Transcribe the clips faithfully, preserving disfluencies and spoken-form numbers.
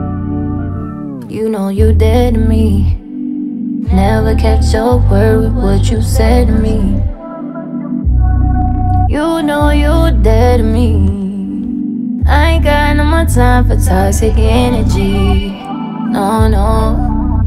You know you dead to me. Never kept your word with what you said to me. You know you dead to me. I ain't got no more time for toxic energy. No, no.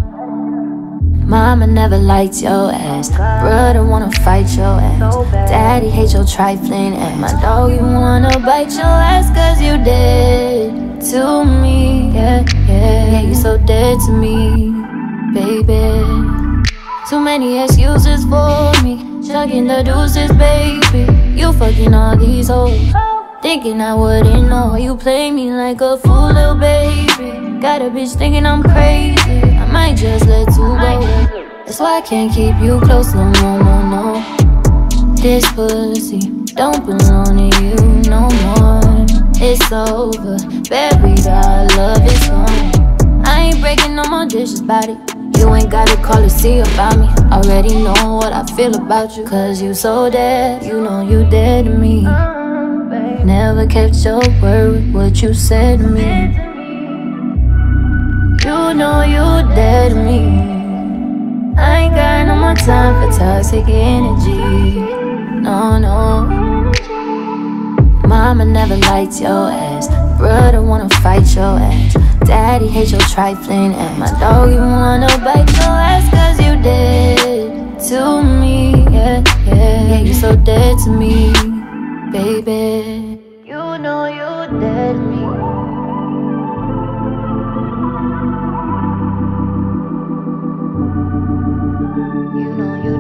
Mama never liked your ass. Brother wanna fight your ass. Daddy hate your trifling ass. My dog, you wanna bite your ass cause you dead to me. Yeah, yeah, yeah, you so dead to me, baby. Too many excuses for me. Chugging the deuces, baby. You fucking all these hoes, thinking I wouldn't know. You play me like a fool, little baby. Got a bitch thinking I'm crazy. I might just let you go. That's why I can't keep you close, no, no, no, no. This pussy don't belong to you no more. It's over, buried, our love is gone. I ain't breaking no more dishes about it. You ain't gotta call to see about me. Already know what I feel about you. Cause you so dead, you know you dead to me. Never kept your word with what you said to me. You know you dead to me. I ain't got no more time for toxic energy. No, no. Mama never liked your ass. Brother wanna fight your ass. Daddy hate your trifling ass. My dog, you wanna bite your ass cause you dead to me. Yeah, yeah, yeah, you so dead to me, baby. You know you dead to me. You know you